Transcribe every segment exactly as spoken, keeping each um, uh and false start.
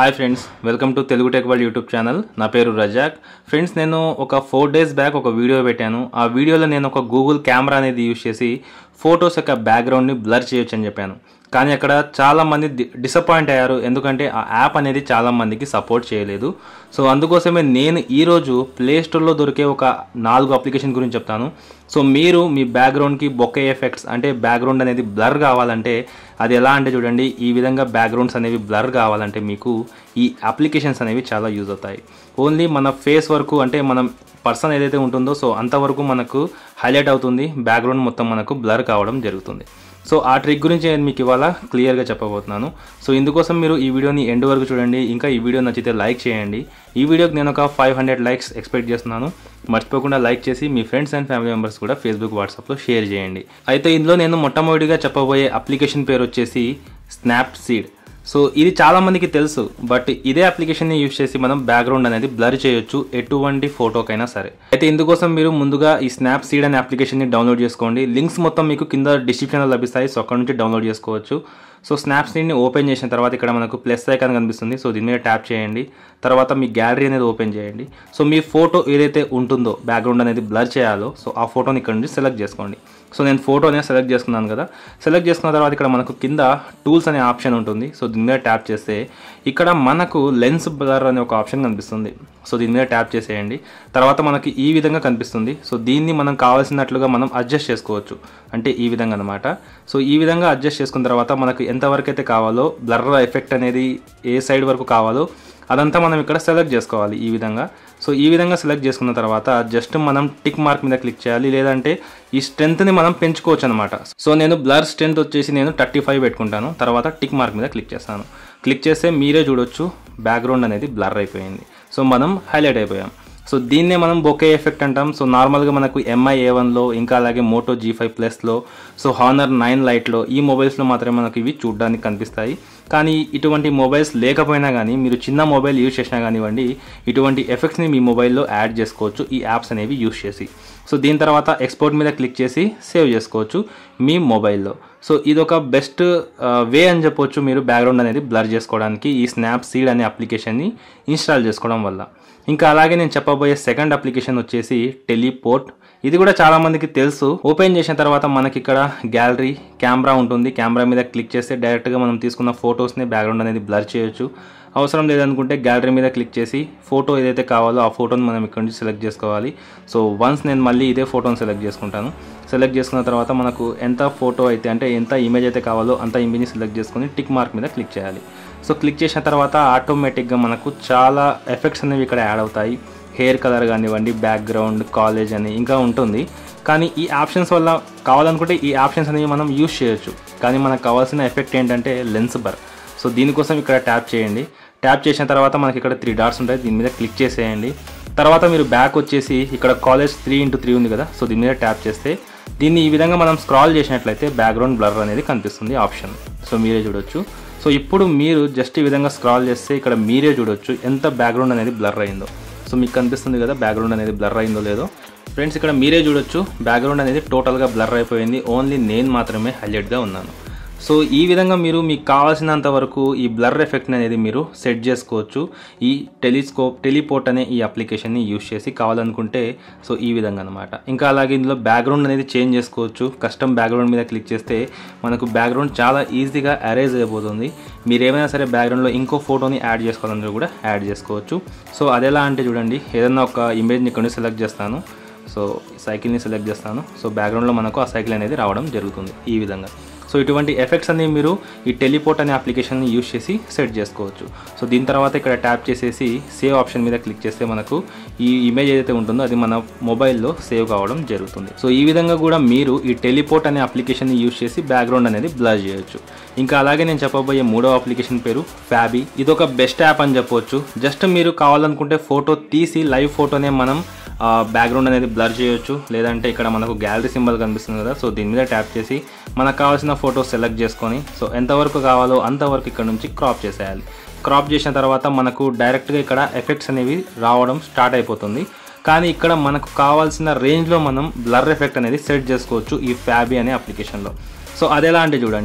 Hi friends, welcome to Telugu tech world YouTube channel. నా పేరు Razak. Friends, నేను ఒక ఫోర్ డేస్ బ్యాక్ ఒక వీడియో పెట్టాను. ఆ వీడియోలో నేను ఒక గూగుల్ కెమెరా అనేది యూజ్ చేసి ఫొటోస్ యొక్క బ్యాక్గ్రౌండ్ని బ్లర్ చేయొచ్చు అని చెప్పాను. కానీ అక్కడ చాలామంది డిసప్పాయింట్ అయ్యారు, ఎందుకంటే ఆ యాప్ అనేది చాలామందికి సపోర్ట్ చేయలేదు. సో అందుకోసమే నేను ఈరోజు ప్లే స్టోర్లో దొరికే ఒక నాలుగు అప్లికేషన్ గురించి చెప్తాను. సో మీరు మీ బ్యాక్గ్రౌండ్కి బొకే ఎఫెక్ట్స్ అంటే బ్యాక్గ్రౌండ్ అనేది బ్లర్ కావాలంటే అది ఎలా అంటే చూడండి, ఈ విధంగా బ్యాక్గ్రౌండ్స్ అనేవి బ్లర్ కావాలంటే మీకు ఈ అప్లికేషన్స్ అనేవి చాలా యూజ్ అవుతాయి. ఓన్లీ మన ఫేస్ వరకు అంటే మనం పర్సన్ ఏదైతే ఉంటుందో సో అంతవరకు మనకు హైలైట్ అవుతుంది, బ్యాక్గ్రౌండ్ మొత్తం మనకు బ్లర్ కావడం జరుగుతుంది. సో ఆ ట్రిక్ గురించి నేను మీకు ఇవాళ క్లియర్గా చెప్పబోతున్నాను. సో ఇందుకోసం మీరు ఈ వీడియోని ఎండ్ వరకు చూడండి. ఇంకా ఈ వీడియో నచ్చితే లైక్ చేయండి. ఈ వీడియోకి నేను ఒక ఫైవ్ హండ్రెడ్ లైక్స్ ఎక్స్పెక్ట్ చేస్తున్నాను. మర్చిపోకుండా లైక్ చేసి మీ ఫ్రెండ్స్ అండ్ ఫ్యామిలీ మెంబర్స్ కూడా ఫేస్బుక్, వాట్సాప్లో షేర్ చేయండి. అయితే ఇందులో నేను మొట్టమొదటిగా చెప్పబోయే అప్లికేషన్ పేరు వచ్చేసి స్నాప్సీడ్. సో ఇది చాలామందికి తెలుసు, బట్ ఇదే అప్లికేషన్ని యూజ్ చేసి మనం బ్యాక్గ్రౌండ్ అనేది బ్లర్ చేయొచ్చు ఎటువంటి ఫోటోకైనా సరే. అయితే ఇందుకోసం మీరు ముందుగా ఈ స్నాప్సీడ్ అనే అప్లికేషన్ని డౌన్లోడ్ చేసుకోండి. లింక్స్ మొత్తం మీకు కింద డిస్క్రిప్షన్లో లభిస్తాయి, సో అక్కడ నుంచి డౌన్లోడ్ చేసుకోవచ్చు. సో స్నాప్సీడ్ని ఓపెన్ చేసిన తర్వాత ఇక్కడ మనకు ప్లస్ ఐకాన్ కనిపిస్తుంది, సో దీని మీద ట్యాప్ చేయండి. తర్వాత మీ గ్యాలరీ అనేది ఓపెన్ చేయండి. సో మీ ఫోటో ఏదైతే ఉంటుందో బ్యాక్గ్రౌండ్ అనేది బ్లర్ చేయాలో సో ఆ ఫోటోని ఇక్కడ నుంచి సెలెక్ట్ చేసుకోండి. సో నేను ఫోటో అనేది సెలెక్ట్ చేసుకున్నాను కదా. సెలెక్ట్ చేసుకున్న తర్వాత ఇక్కడ మనకు కింద టూల్స్ అనే ఆప్షన్ ఉంటుంది. సో దీని మీద ట్యాప్ చేస్తే ఇక్కడ మనకు లెన్స్ బ్లర్ అనే ఒక ఆప్షన్ కనిపిస్తుంది. సో దీని మీద ట్యాప్ చేసేయండి. తర్వాత మనకి ఈ విధంగా కనిపిస్తుంది. సో దీన్ని మనం కావాల్సినట్లుగా మనం అడ్జస్ట్ చేసుకోవచ్చు, అంటే ఈ విధంగా అనమాట. సో ఈ విధంగా అడ్జస్ట్ చేసుకున్న తర్వాత మనకు ఎంతవరకు అయితే కావాలో బ్లర్ ఎఫెక్ట్ అనేది ఏ సైడ్ వరకు కావాలో అదంతా మనం ఇక్కడ సెలెక్ట్ చేసుకోవాలి ఈ విధంగా. సో ఈ విధంగా సెలెక్ట్ చేసుకున్న తర్వాత జస్ట్ మనం టిక్ మార్క్ మీద క్లిక్ చేయాలి, లేదంటే ఈ స్ట్రెంత్ని మనం పెంచుకోవచ్చు అనమాట. సో నేను బ్లర్ స్ట్రెంత్ వచ్చేసి నేను థర్టీ ఫైవ్ పెట్టుకుంటాను. తర్వాత టిక్ మార్క్ మీద క్లిక్ చేస్తాను. క్లిక్ చేస్తే మీరే చూడొచ్చు బ్యాక్గ్రౌండ్ అనేది బ్లర్ అయిపోయింది. సో మనం హైలైట్ అయిపోయాం. సో దీన్నే మనం బొకే ఎఫెక్ట్ అంటాం. సో నార్మల్గా మనకు ఎంఐ ఏ వన్లో ఇంకా అలాగే మోటో జీ ఫైవ్ ప్లస్లో సో హానర్ నైన్ లైట్లో ఈ మొబైల్స్లో మాత్రమే మనకు ఇవి చూడడానికి కనిపిస్తాయి. కానీ ఇటువంటి మొబైల్స్ లేకపోయినా కానీ మీరు చిన్న మొబైల్ యూజ్ చేసినా కానివ్వండి, ఇటువంటి ఎఫెక్ట్స్ని మీ మొబైల్లో యాడ్ చేసుకోవచ్చు ఈ యాప్స్ అనేవి యూజ్ చేసి. సో దీని తర్వాత ఎక్స్పోర్ట్ మీద క్లిక్ చేసి సేవ్ చేసుకోవచ్చు మీ మొబైల్లో. సో ఇది ఒక బెస్ట్ వే అని చెప్పొచ్చు మీరు బ్యాక్గ్రౌండ్ అనేది బ్లర్ చేసుకోవడానికి ఈ స్నాప్సీడ్ అనే అప్లికేషన్ని ఇన్స్టాల్ చేసుకోవడం వల్ల. ఇంకా అలాగే నేను చెప్పబోయే సెకండ్ అప్లికేషన్ వచ్చేసి టెలిపోర్ట్. ఇది కూడా చాలామందికి తెలుసు. ఓపెన్ చేసిన తర్వాత మనకి ఇక్కడ గ్యాలరీ కెమెరా ఉంటుంది. కెమెరా మీద క్లిక్ చేస్తే డైరెక్ట్గా మనం తీసుకున్న ఫొటోస్ని బ్యాక్గ్రౌండ్ అనేది బ్లర్ చేయొచ్చు. అవసరం లేదనుకుంటే గ్యాలరీ మీద క్లిక్ చేసి ఫోటో ఏదైతే కావాలో ఆ ఫోటోని మనం ఇక్కడ నుంచి సెలెక్ట్ చేసుకోవాలి. సో వన్స్ నేను మళ్ళీ ఇదే ఫోటోని సెలెక్ట్ చేసుకుంటాను. సెలెక్ట్ చేసుకున్న తర్వాత మనకు ఎంత ఫోటో అయితే అంటే ఎంత ఇమేజ్ అయితే కావాలో అంత ఇమేజ్ని సెలెక్ట్ చేసుకొని టిక్ మార్క్ మీద క్లిక్ చేయాలి. సో క్లిక్ చేసిన తర్వాత ఆటోమేటిక్గా మనకు చాలా ఎఫెక్ట్స్ అనేవి ఇక్కడ యాడ్ అవుతాయి. హెయిర్ కలర్ కానివ్వండి, బ్యాక్గ్రౌండ్, కాలేజ్ అని ఇంకా ఉంటుంది. కానీ ఈ ఆప్షన్స్ వల్ల కావాలనుకుంటే ఈ ఆప్షన్స్ అనేవి మనం యూజ్ చేయొచ్చు. కానీ మనకు కావాల్సిన ఎఫెక్ట్ ఏంటంటే లెన్స్ బర్. సో దీనికోసం ఇక్కడ ట్యాప్ చేయండి. ట్యాప్ చేసిన తర్వాత మనకి ఇక్కడ త్రీ డాట్స్ ఉంటాయి, దీని మీద క్లిక్ చేసేయండి. తర్వాత మీరు బ్యాక్ వచ్చేసి ఇక్కడ కాలేజ్ త్రీ ఇంటూ త్రీ ఉంది కదా, సో దీని మీద ట్యాప్ చేస్తే దీన్ని ఈ విధంగా మనం స్క్రాల్ చేసినట్లయితే బ్యాక్గ్రౌండ్ బ్లర్ అనేది కనిపిస్తుంది ఆప్షన్. సో మీరే చూడొచ్చు. సో ఇప్పుడు మీరు జస్ట్ ఈ విధంగా స్క్రాల్ చేస్తే ఇక్కడ మీరే చూడొచ్చు ఎంత బ్యాక్గ్రౌండ్ అనేది బ్లర్ అయిందో. సో మీకు కనిపిస్తుంది కదా బ్యాక్గ్రౌండ్ అనేది బ్లర్ అయిందో లేదో. ఫ్రెండ్స్, ఇక్కడ మీరే చూడొచ్చు బ్యాక్గ్రౌండ్ అనేది టోటల్గా బ్లర్ అయిపోయింది. ఓన్లీ నేను మాత్రమే హైలైట్గా ఉన్నాను. సో ఈ విధంగా మీరు మీకు కావాల్సినంత వరకు ఈ బ్లర్ ఎఫెక్ట్ అనేది మీరు సెట్ చేసుకోవచ్చు ఈ టెలిస్కోప్ టెలిపోర్ట్ అనే ఈ అప్లికేషన్ని యూజ్ చేసి కావాలనుకుంటే. సో ఈ విధంగా అనమాట. ఇంకా అలాగే ఇందులో బ్యాక్గ్రౌండ్ అనేది చేంజ్ చేసుకోవచ్చు. కస్టమ్ బ్యాక్గ్రౌండ్ మీద క్లిక్ చేస్తే మనకు బ్యాక్గ్రౌండ్ చాలా ఈజీగా అరేంజ్ అయిపోతుంది. మీరు ఏమైనా సరే బ్యాక్గ్రౌండ్లో ఇంకో ఫోటోని యాడ్ చేసుకోవాలన్నా కూడా యాడ్ చేసుకోవచ్చు. సో అది ఎలా అంటే చూడండి, ఏదైనా ఒక ఇమేజ్ని ఇక్కడ సెలెక్ట్ చేస్తాను. సో సైకిల్ని సెలెక్ట్ చేస్తాను. సో బ్యాక్గ్రౌండ్లో మనకు ఆ సైకిల్ అనేది రావడం జరుగుతుంది ఈ విధంగా. సో ఇటువంటి ఎఫెక్ట్స్ అన్ని మీరు ఈ టెలిపోర్ట్ అనే అప్లికేషన్ని యూజ్ చేసి సెట్ చేసుకోవచ్చు. సో దీని తర్వాత ఇక్కడ ట్యాప్ చేసేసి సేవ్ ఆప్షన్ మీద క్లిక్ చేస్తే మనకు ఈ ఇమేజ్ ఏదైతే ఉంటుందో అది మన మొబైల్లో సేవ్ కావడం జరుగుతుంది. సో ఈ విధంగా కూడా మీరు ఈ టెలిపోర్ట్ అనే అప్లికేషన్ని యూజ్ చేసి బ్యాక్గ్రౌండ్ అనేది బ్లర్ చేయొచ్చు. ఇంకా అలాగే నేను చెప్పబోయే మూడో అప్లికేషన్ పేరు ఫ్యాబీ. ఇది ఒక బెస్ట్ యాప్ అని చెప్పొచ్చు. జస్ట్ మీరు కావాలనుకుంటే ఫోటో తీసి లైవ్ ఫోటోనే మనం బ్యాక్గ్రౌండ్ అనేది బ్లర్ చేయొచ్చు. లేదంటే ఇక్కడ మనకు గ్యాలరీ సింబల్ కనిపిస్తుంది కదా, సో దీని మీద ట్యాప్ చేసి మనకు కావాల్సిన ఫోటో సెలెక్ట్ చేసుకొని సో ఎంతవరకు కావాలో అంతవరకు ఇక్కడ నుంచి క్రాప్ చేసేయాలి. క్రాప్ చేసిన తర్వాత మనకు డైరెక్ట్గా ఇక్కడ ఎఫెక్ట్స్ అనేవి రావడం స్టార్ట్ అయిపోతుంది. కానీ ఇక్కడ మనకు కావాల్సిన రేంజ్లో మనం బ్లర్ ఎఫెక్ట్ అనేది సెట్ చేసుకోవచ్చు ఈ ఫ్యాబీ అనే అప్లికేషన్లో. సో అది ఎలా అంటే చూడండి,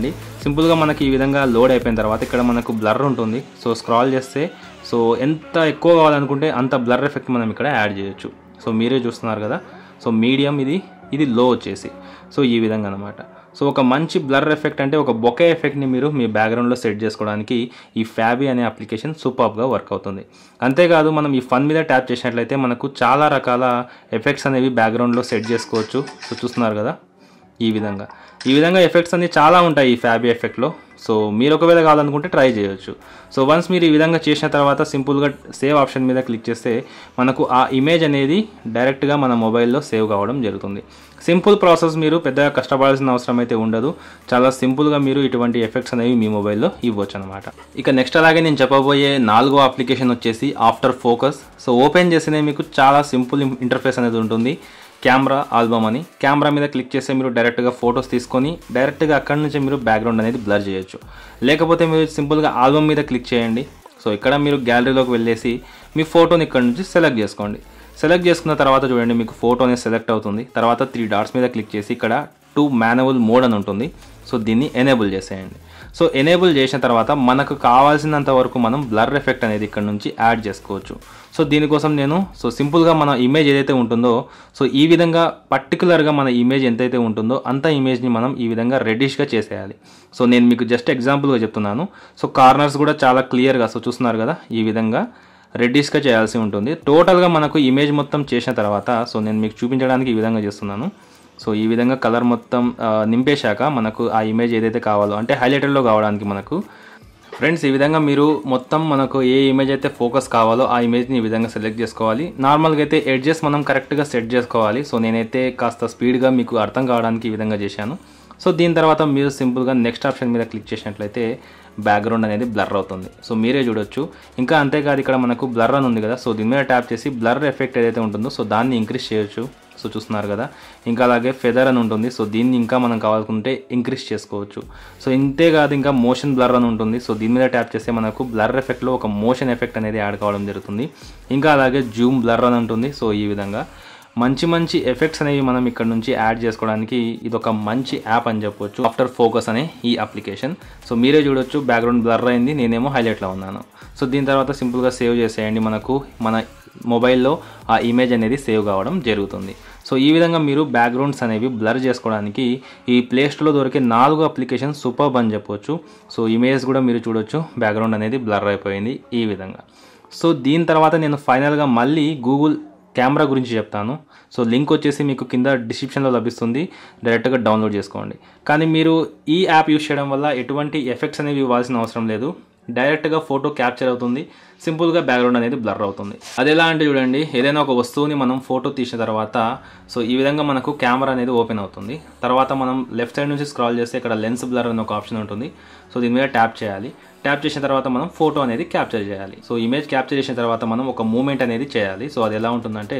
సింపుల్గా మనకి ఈ విధంగా లోడ్ అయిపోయిన తర్వాత ఇక్కడ మనకు బ్లర్ ఉంటుంది. సో స్క్రాల్ చేస్తే సో ఎంత ఎక్కువ కావాలనుకుంటే అంత బ్లర్ ఎఫెక్ట్ మనం ఇక్కడ యాడ్ చేయొచ్చు. సో మీరే చూస్తున్నారు కదా. సో మీడియం ఇది ఇది లో వచ్చేసి సో ఈ విధంగా అనమాట. సో ఒక మంచి బ్లర్ ఎఫెక్ట్ అంటే ఒక బొకే ఎఫెక్ట్ని మీరు మీ బ్యాక్గ్రౌండ్లో సెట్ చేసుకోవడానికి ఈ ఫ్యాబీ అనే అప్లికేషన్ సూపర్గా వర్క్ అవుతుంది. అంతేకాదు మనం ఈ ఫన్ మీద ట్యాప్ చేసినట్లయితే మనకు చాలా రకాల ఎఫెక్ట్స్ అనేవి బ్యాక్గ్రౌండ్లో సెట్ చేసుకోవచ్చు. సో చూస్తున్నారు కదా ఈ విధంగా ఈ విధంగా ఎఫెక్ట్స్ అన్ని చాలా ఉంటాయి ఈ ఫ్యాబీ ఎఫెక్ట్లో. సో మీరు ఒకవేళ కావాలనుకుంటే ట్రై చేయొచ్చు. సో వన్స్ మీరు ఈ విధంగా చేసిన తర్వాత సింపుల్గా సేవ్ ఆప్షన్ మీద క్లిక్ చేస్తే మనకు ఆ ఇమేజ్ అనేది డైరెక్ట్గా మన మొబైల్లో సేవ్ కావడం జరుగుతుంది. సింపుల్ ప్రాసెస్, మీరు పెద్దగా కష్టపడాల్సిన అవసరం అయితే ఉండదు. చాలా సింపుల్గా మీరు ఇటువంటి ఎఫెక్ట్స్ అనేవి మీ మొబైల్లో ఇవ్వచ్చు అనమాట. ఇక నెక్స్ట్ అలాగే నేను చెప్పబోయే నాలుగో అప్లికేషన్ వచ్చేసి ఆఫ్టర్ ఫోకస్. సో ఓపెన్ చేస్తేనే మీకు చాలా సింపుల్ ఇంటర్ఫేస్ అనేది ఉంటుంది. కెమెరా ఆల్బమ్ అని కెమెరా మీద క్లిక్ చేస్తే మీరు డైరెక్ట్గా ఫొటోస్ తీసుకొని డైరెక్ట్గా అక్కడి నుంచి మీరు బ్యాక్గ్రౌండ్ అనేది బ్లర్ చేయొచ్చు. లేకపోతే మీరు సింపుల్గా ఆల్బమ్ మీద క్లిక్ చేయండి. సో ఇక్కడ మీరు గ్యాలరీలోకి వెళ్ళేసి మీ ఫోటోని ఇక్కడ నుంచి సెలెక్ట్ చేసుకోండి. సెలెక్ట్ చేసుకున్న తర్వాత చూడండి మీకు ఫోటో అనేది సెలెక్ట్ అవుతుంది. తర్వాత త్రీ డాట్స్ మీద క్లిక్ చేసి ఇక్కడ టు మాన్యువల్ మోడ్ అని ఉంటుంది. సో దీన్ని ఎనేబుల్ చేసేయండి. సో ఎనేబుల్ చేసిన తర్వాత మనకు కావాల్సినంత వరకు మనం బ్లర్ ఎఫెక్ట్ అనేది ఇక్కడ నుంచి యాడ్ చేసుకోవచ్చు. సో దీనికోసం నేను సో సింపుల్గా మన ఇమేజ్ ఏదైతే ఉంటుందో సో ఈ విధంగా పర్టికులర్గా మన ఇమేజ్ ఎంతైతే ఉంటుందో అంత ఇమేజ్ని మనం ఈ విధంగా రెడ్డిష్గా చేసేయాలి. సో నేను మీకు జస్ట్ ఎగ్జాంపుల్గా చెప్తున్నాను. సో కార్నర్స్ కూడా చాలా క్లియర్గా సో చూస్తున్నారు కదా ఈ విధంగా రెడ్డిష్గా చేయాల్సి ఉంటుంది. టోటల్గా మనకు ఇమేజ్ మొత్తం చేసిన తర్వాత సో నేను మీకు చూపించడానికి ఈ విధంగా చేస్తున్నాను. సో ఈ విధంగా కలర్ మొత్తం నింపేశాక మనకు ఆ ఇమేజ్ ఏదైతే కావాలో అంటే హైలైటర్లో కావడానికి మనకు ఫ్రెండ్స్ ఈ విధంగా మీరు మొత్తం మనకు ఏ ఇమేజ్ అయితే ఫోకస్ కావాలో ఆ ఇమేజ్ని ఈ విధంగా సెలెక్ట్ చేసుకోవాలి. నార్మల్గా అయితే ఎడ్జెస్ మనం కరెక్ట్గా సెట్ చేసుకోవాలి. సో నేనైతే కాస్త స్పీడ్గా మీకు అర్థం కావడానికి ఈ విధంగా చేశాను. సో దీని తర్వాత మీరు సింపుల్గా నెక్స్ట్ ఆప్షన్ మీద క్లిక్ చేసినట్లయితే బ్యాక్గ్రౌండ్ అనేది బ్లర్ అవుతుంది. సో మీరే చూడొచ్చు. ఇంకా అంతేకాదు ఇక్కడ మనకు బ్లర్ అని ఉంది కదా. సో దీని మీద ట్యాప్ చేసి బ్లర్ ఎఫెక్ట్ ఏదైతే ఉంటుందో సో దాన్ని ఇంక్రీజ్ చేయొచ్చు. సో చూస్తున్నారు కదా. ఇంకా అలాగే ఫెదర్ అని ఉంటుంది. సో దీన్ని ఇంకా మనం కావాలనుకుంటే ఇంక్రీజ్ చేసుకోవచ్చు. సో ఇంతేకాదు ఇంకా మోషన్ బ్లర్ అని ఉంటుంది. సో దీని మీద ట్యాప్ చేస్తే మనకు బ్లర్ ఎఫెక్ట్లో ఒక మోషన్ ఎఫెక్ట్ అనేది యాడ్ కావడం జరుగుతుంది. ఇంకా అలాగే జూమ్ బ్లర్ అని ఉంటుంది. సో ఈ విధంగా మంచి మంచి ఎఫెక్ట్స్ అనేవి మనం ఇక్కడ నుంచి యాడ్ చేసుకోవడానికి ఇది ఒక మంచి యాప్ అని చెప్పొచ్చు, ఆఫ్టర్ ఫోకస్ అనే ఈ అప్లికేషన్. సో మీరే చూడొచ్చు బ్యాక్గ్రౌండ్ బ్లర్ అయింది, నేనేమో హైలైట్లో ఉన్నాను. సో దీని తర్వాత సింపుల్గా సేవ్ చేసేయండి. మనకు మన మొబైల్లో ఆ ఇమేజ్ అనేది సేవ్ కావడం జరుగుతుంది. సో ఈ విధంగా మీరు బ్యాక్గ్రౌండ్స్ అనేవి బ్లర్ చేసుకోవడానికి ఈ ప్లేస్టోర్లో దొరికే నాలుగు అప్లికేషన్ సూపర్బ్ అని చెప్పొచ్చు. సో ఇమేజ్ కూడా మీరు చూడొచ్చు బ్యాక్గ్రౌండ్ అనేది బ్లర్ అయిపోయింది ఈ విధంగా. సో దీని తర్వాత నేను ఫైనల్గా మళ్ళీ గూగుల్ కెమెరా గురించి చెప్తాను. సో లింక్ వచ్చేసి మీకు కింద డిస్క్రిప్షన్లో లభిస్తుంది, డైరెక్ట్గా డౌన్లోడ్ చేసుకోండి. కానీ మీరు ఈ యాప్ యూస్ చేయడం వల్ల ఎటువంటి ఎఫెక్ట్స్ అనేవి ఇవ్వాల్సిన అవసరం లేదు. డైరెక్ట్గా ఫోటో క్యాప్చర్ అవుతుంది, సింపుల్గా బ్యాక్గ్రౌండ్ అనేది బ్లర్ అవుతుంది. అది ఎలా అంటే చూడండి, ఏదైనా ఒక వస్తువుని మనం ఫోటో తీసిన తర్వాత సో ఈ విధంగా మనకు కెమెరా అనేది ఓపెన్ అవుతుంది. తర్వాత మనం లెఫ్ట్ సైడ్ నుంచి స్క్రాల్ చేస్తే ఇక్కడ లెన్స్ బ్లర్ అనే ఒక ఆప్షన్ ఉంటుంది. సో దీని మీద ట్యాప్ చేయాలి. ట్యాప్ చేసిన తర్వాత మనం ఫోటో అనేది క్యాప్చర్ చేయాలి. సో ఇమేజ్ క్యాప్చర్ చేసిన తర్వాత మనం ఒక మూమెంట్ అనేది చేయాలి. సో అది ఎలా ఉంటుందంటే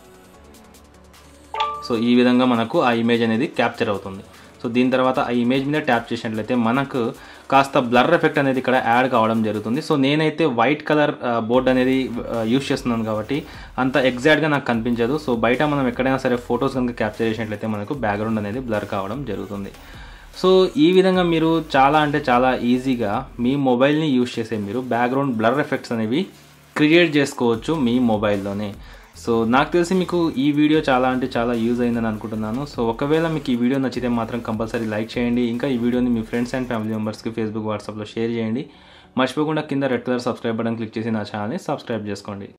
సో ఈ విధంగా మనకు ఆ ఇమేజ్ అనేది క్యాప్చర్ అవుతుంది. సో దీని తర్వాత ఆ ఇమేజ్ మీద ట్యాప్ చేసినట్లయితే మనకు కాస్త బ్లర్ ఎఫెక్ట్ అనేది ఇక్కడ యాడ్ కావడం జరుగుతుంది. సో నేనైతే వైట్ కలర్ బోర్డ్ అనేది యూస్ చేస్తున్నాను కాబట్టి అంత ఎగ్జాక్ట్గా నాకు కనిపించదు. సో బయట మనం ఎక్కడైనా సరే ఫొటోస్ కనుక క్యాప్చర్ చేసినట్లయితే మనకు బ్యాక్గ్రౌండ్ అనేది బ్లర్ కావడం జరుగుతుంది. సో ఈ విధంగా మీరు చాలా అంటే చాలా ఈజీగా మీ మొబైల్ని యూస్ చేసే మీరు బ్యాక్గ్రౌండ్ బ్లర్ ఎఫెక్ట్స్ అనేవి క్రియేట్ చేసుకోవచ్చు మీ మొబైల్లోనే. సో నాకు తెలిసి మీకు ఈ వీడియో చాలా అంటే చాలా యూజ్ అయిందని అనుకుంటున్నాను. సో ఒకవేళ మీకు ఈ వీడియో నచ్చితే మాత్రం కంపల్సరీ లైక్ చేయండి. ఇంకా ఈ వీడియోని మీ ఫ్రెండ్స్ అండ్ ఫ్యామిలీ మెంబర్స్కి ఫేస్బుక్ వాట్సాప్లో షేర్ చేయండి. మర్చిపోకుండా కింద red colour subscribe button click చేసి నా ఛానల్ని సబ్స్క్రైబ్ చేసుకోండి.